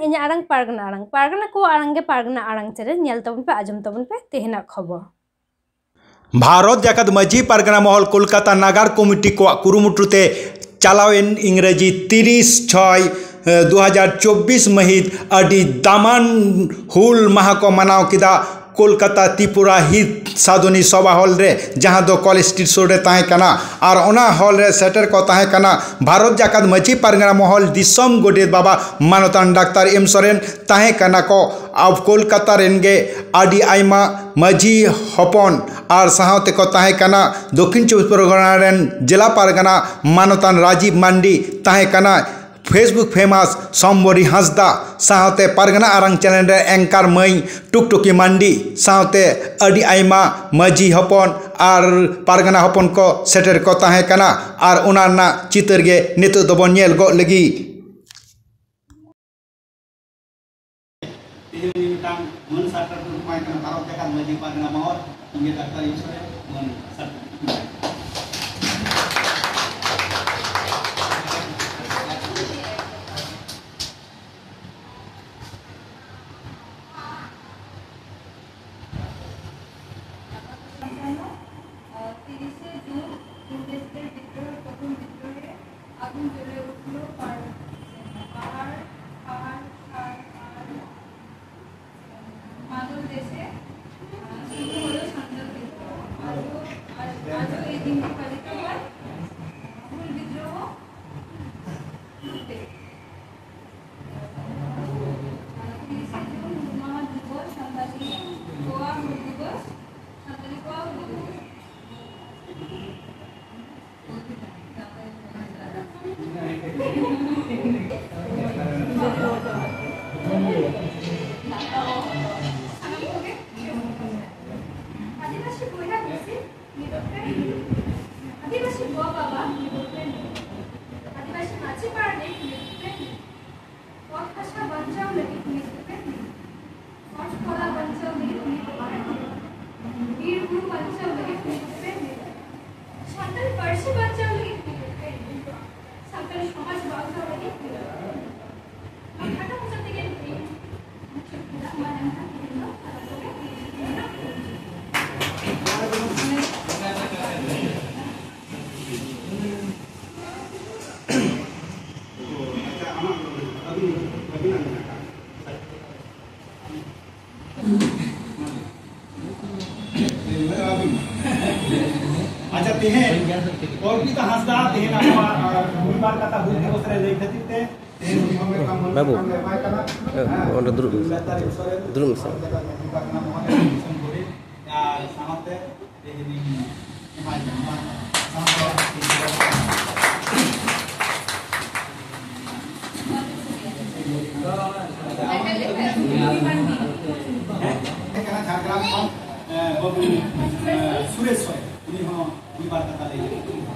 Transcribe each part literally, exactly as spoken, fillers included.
ᱤᱧᱟᱹᱜ ᱟᱲᱟᱝ ᱯᱟᱨᱜᱟᱱᱟ ᱟᱲᱟᱝ ᱯᱟᱨᱜᱟᱱᱟ ᱠᱚ ᱟᱲᱟᱝ ᱜᱮ ᱯᱟᱨᱜᱟᱱᱟ ᱟᱲᱟᱝ ᱪᱮᱨᱮ ᱧᱮᱞ ᱛᱟᱵᱚᱱ ᱯᱮ ᱟᱸᱡᱚᱢ ᱛᱟᱵᱚᱱ ᱯᱮ ᱛᱮᱦᱮᱧᱟᱜ ᱠᱷᱚᱵᱚᱨ। भारत जाकत माझी पारगना महल कोलकाता नागार कमिटी को कुरुमुटुते चालावेन इंग्रेजी तीस छय दो हज़ार चौबीस महित अडी दामान हुल माह को मनाव किदा कोलकाता त्रिपुरा हित साधनी सभा हॉल रे जहां दो कॉलेज स्ट्रीट शो रे ताहे कना और ओना हॉल रे सेटर को ताहे कना भारत जाकत माझी पारगना महल दिसम गोडेत बाबा मानतान डाक्टर एम सोरेन ताहे कना को अब कोलकाता रेनगे आदि आयमा माझी हपन और साहते को ताहे कना दक्षिण चौबीस परगना रेन जिला पारगना मानतान राजीव मांडी ताहे कना फेसबुक फेमस सम्बरी हांसदा साहते पारगना आरंग चैनल रे एंकर मई टुकटुकी मांडी साहते अडी आयमा माझी हपन और पारगना हपन को सेटर को ताहे कना और उनाना चितर गे नितो दबन नेल गो लगी अच्छा तेहेन और की तो हंसदा तेहेन आपा बुधवार का ता हुल दिवस रे लई खातिर ते तेहेन बाबू ओंडे दुरु दुरु से आ सामते तेहेन बाबू सुरेश उन्हीं हो उन्हीं बात करता ले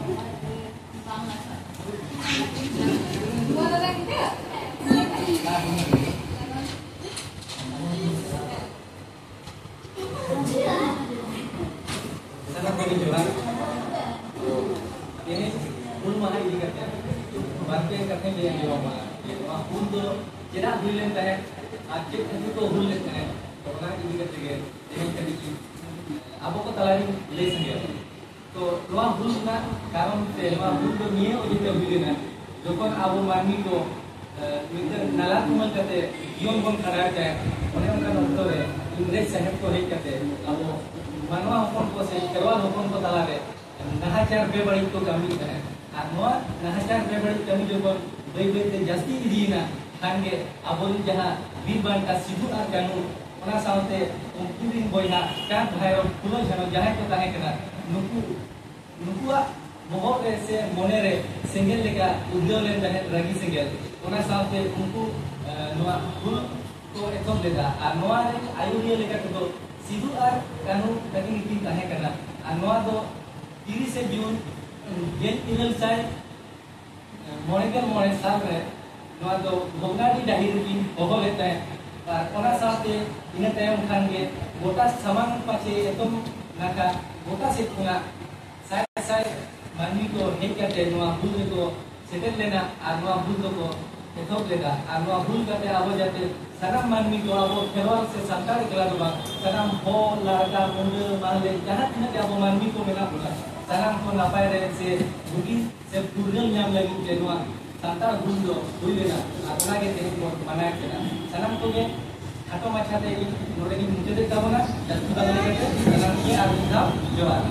ini pun mana ini katanya, bantuan katanya dia yang bawa, wah pun tu tidak hulen teh, acik itu tu hulen teh, orang ini katanya, ini katanya, apa kau talari le sendiri, तो वहाँ भूल ना कारण से वहाँ भूल तो नहीं है और जितने भूले ना जो कौन आबू मानी को मित्र नाला कुमल करते यों बन खड़ा जाए उन्हें उनका मतलब है इंग्लिश साहब को नहीं करते अब मानवा हुकम को से करवा हुकम को तला दे नहाचार बेबड़ी को कमी है आत्मा नहाचार बेबड़ी कमी जो कौन बे बे ते जास्ती दी ना खानगे अब जहाँ बीरबान का सिद्धू आर कानून उन्हें सामने उनकी बोइना चार भाई और पुलो जनो जहाँ को कहे करना नुकु नुकुआ बहुत ऐसे मोने रे सिंगल लेगा उद्योग ले रहे रगी सिंगल उन्हें साथ में उनको नुआ फुल तो एकदम लेगा और नुआ रे आयुर्वेद लेगा तो सिद्धू आर कानून कहीं नहीं कहे करना और नुआ तो तीस जून जेल इनल साय मोनेगल मोने साल रे नुआ तो भोगाड़ी डाही रुकी बहुत लेता है और उन्हें साथ में इन्हें तय खानगे गोटा सामान पाचे एकदम नाका गोटा से खुना साय साय मानवी को हेक करते नुआ बुद्ध को सेटल लेना और नुआ बुद्ध को एथोब लेगा और नवा भूल करते अब जाते सनम मानमी को अब खेलवाड़ से संतार केला दो सनम हो लड़का मुंडे मानले जहाँ तीन के अब मानमी को मिला बोला सनम को नापाय रहे से बुगी से पूर्णल नाम लगी जेनुआ संतार भूल दो भूल लेना अपना के तेरे को मनाया केला सनम को के खाटो माछाते नोड़े की मुझे देखा बोला जल्दी बदल लेके सनम की आदमी था जवाब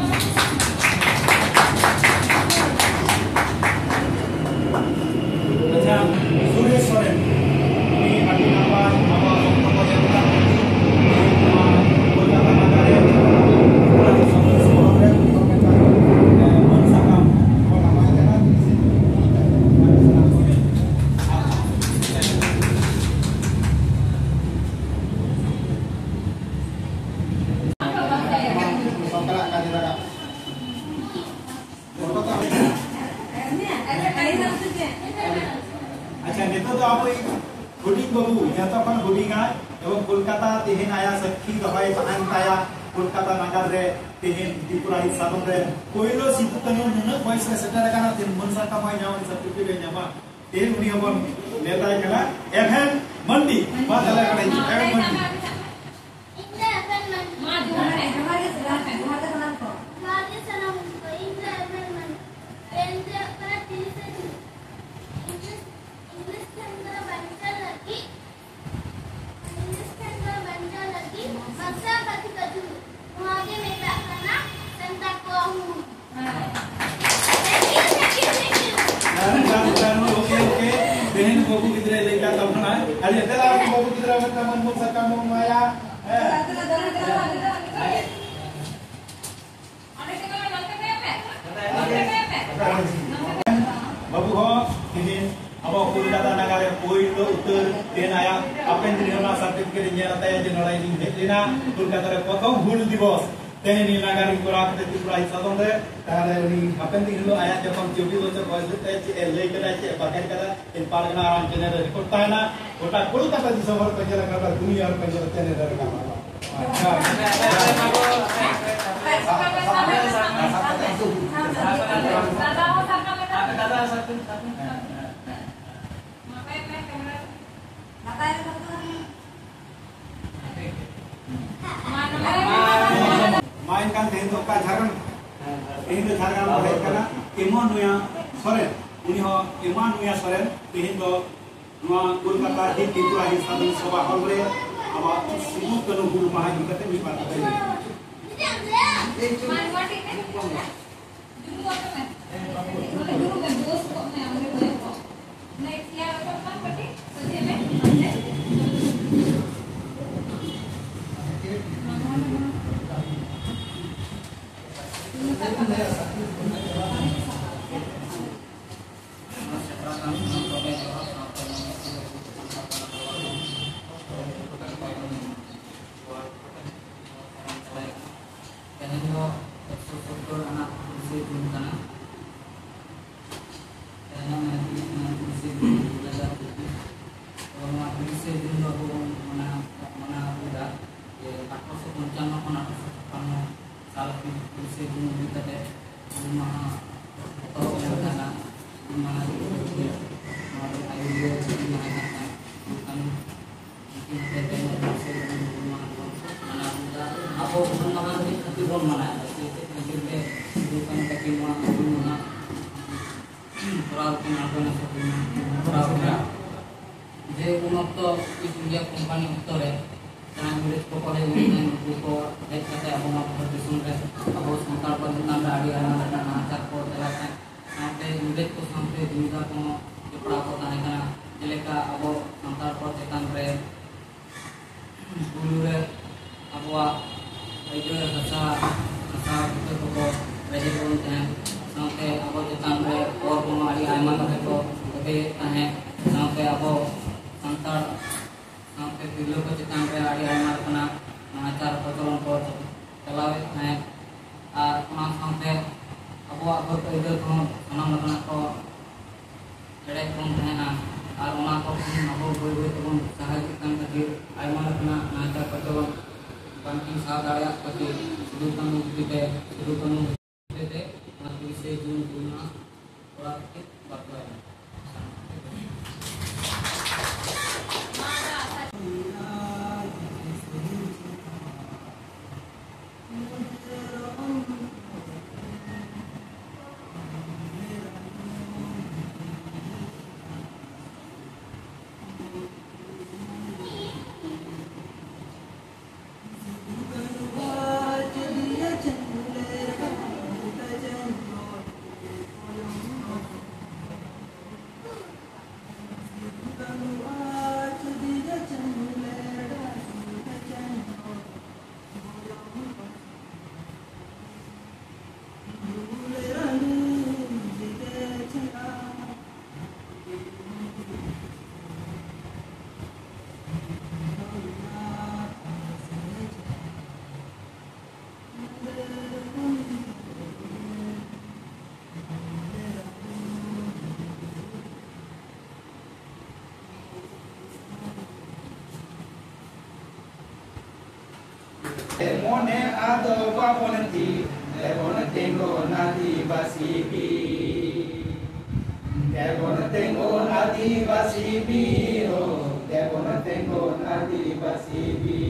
अच्छा Suresh Soren ini adik nama nama nama yang kita Kolkata Nagare orang satu seorang yang komentar mensakam kalau namanya kan अच्छा नितो तो आप हुडिंग बाबू जतो खन हुडिंगा एवं कोलकाता तेहेन आया सखी दबाई तहन ताया कोलकाता नगर रे तेहेन त्रिपुरा हिसाबन रे कोइलो सितु तनु नुन बयस रे सेटर काना तेन मनसा कमाई नाम सर्टिफिकेट न्यामा तेन उनी हमन नेता कना एफएन मंडी बा चला कना एफएन मंडी इंद्र एफएन मंडी मा जोहारे जोहारे जोहारे जोहारे सलाम को जोहारे सलाम को इंद्र एफएन मंडी इंद्र पर तीन से इंग्लिश चंद्र बंचर लगी इंग्लिश चंद्र बंचर लगी मक्सा कथि कथु वहां मेरा खाना संता को हूं ओके ओके बहन बाबू किधर लेका तबना अरे तेरा बाबू किधर मत मन मुख सका मो माया बाबू हो ini abo Kolkata Nagare poilo utter ten aya apen dinona certificate nyala taya jenolai ni hetlina Kolkata re prothom hul divos ten ni nagari kora kate Tripura hisadon re tahale uni apen dinlo aya jokhon chobbish bochor boyose te lei kara che bakai kara in pargana aran channel re record taina gota Kolkata disomor panjara kara dunia ar panjara channel re kara main kan tehin to ka Jharkhand tehin to Jharkhand ma hai kana Emanuya Soren uni ho Emanuya Soren tehin to noa Kolkata hi Tripura hi sadhan sabha hall re aba sibu kanu guru maha dikate mi pat kai company utore jangan murid ko kole ini ko head kata abo ma production re abo santal pantan ra adi ana na acar ko telaka sampai murid ko sampai dinga ko jepra ko tane kana jeleka abo santal ko tekan re dulu re abo ayo bahasa bahasa kita ko reje ko tane sampai abo tekan re or ko ari ayman ko oke tane sampai abo santal sampai dulu ko cetan re ari ayman kana mengajar procolon ko kalau naik ar ona sampai abuak berpikir ko sanam kana ko jere ko tahena ar ona ko abo boi boi ko sahaja kan kadir ayman kana mengajar procolon banking sa daya pati sudutan dite sudutan dite mati se jun guna praktik bakwa ado babon ti lebon tengo Adivasi lebon tengo Adivasi biro lebon tengo Adivasi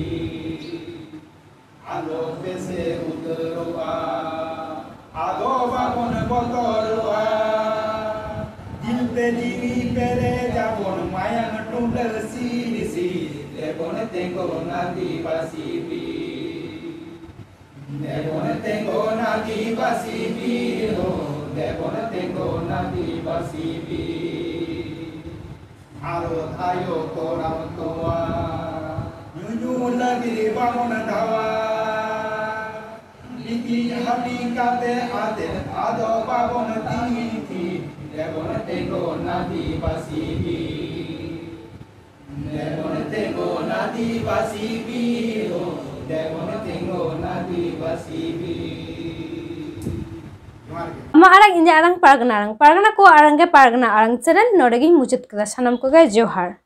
alo pese uterua ado babon botolua dilpe diri pere jabon mayang tundel si si lebon tengo Adivasi lebon tengo Adivasi biro lebon tengo Adivasi aro thayo koram tua nyunyu lagi babon dawa Niki habi kate ate ado babon tinggi lebon tengo Adivasi lebon tengo Adivasi biro lebon tengo Adivasi ama arang inya arang pargana arang pargana ko arang ke pargana arang channel nodegi muchit kada sanam ko ga johar।